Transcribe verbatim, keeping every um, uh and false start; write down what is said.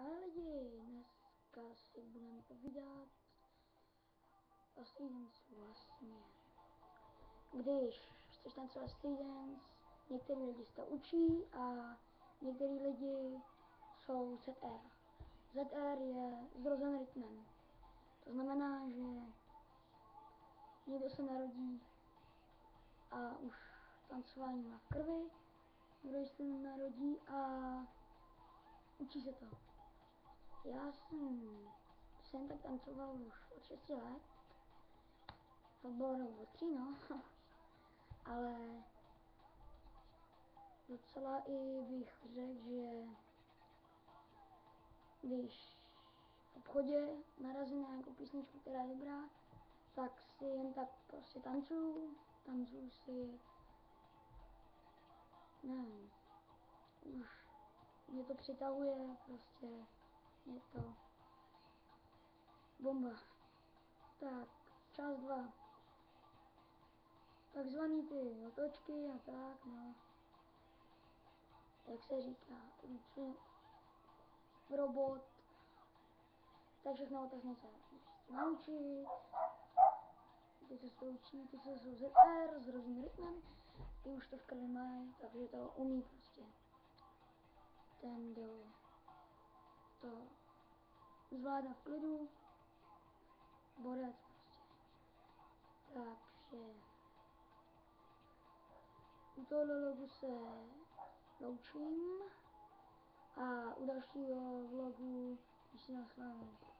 Ahoj lidi, dneska si budeme povídat o street dancu vlastně. Když chceš tancovat street dance, některý lidi se to učí a některý lidi jsou Z R. Z R je zrozen rytmem. To znamená, že někdo se narodí a už tancování má v krvi, někdo se narodí a učí se to. Já jsem, jsem tak tancoval už od šesti let, to bylo rok od tří, no, ale docela i bych řekl, že když v obchodě narazím na nějakou písničku, která je dobrá, tak si jen tak prostě tancuju, tancuju si, nevím, už mě to přitahuje, prostě je to bomba. Tak, část dva. Takzvaný ty otočky a tak, no. Jak se říká, ručně robot. Tak všechno otázně se naučit. Ty, co se to učí, ty, co jsou Z R, s rozným rytmem, ty už to v krvi mají, takže to umí prostě. Ten, kdo to zvládá v klidu, borec prostě. Takže u tohohle logu se loučím a u dalšího vlogu, když si naslávám.